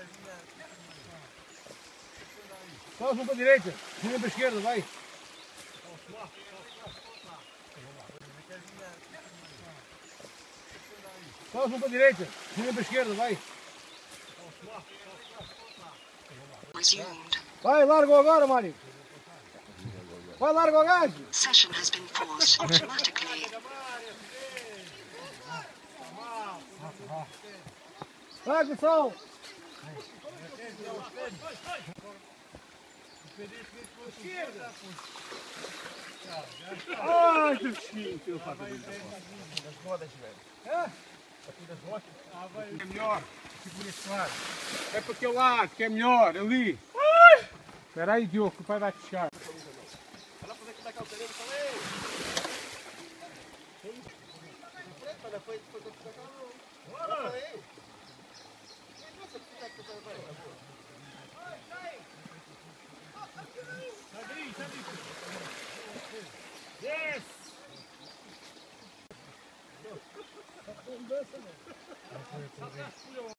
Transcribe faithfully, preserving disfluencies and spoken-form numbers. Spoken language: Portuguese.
Só um para a direita, um para a esquerda, vai. Só um para a direita, um para a esquerda, vai. Vai, larga agora, Mário. Vai, larga o gajo. Session has been paused automatically. Vai, pessoal. Ai, que fresquinho que eu faço. Das rodas, velho. É? Aqui das rodas. Ah, vai. É melhor. Fico nesse lado. É para aquele lado, que é melhor, ali. Espera aí, Diogo, que o pai vai fechar. Olha lá para ver como é que é o cadeiro, falei. Olha, foi, foi, foi, foi, bora! Yes!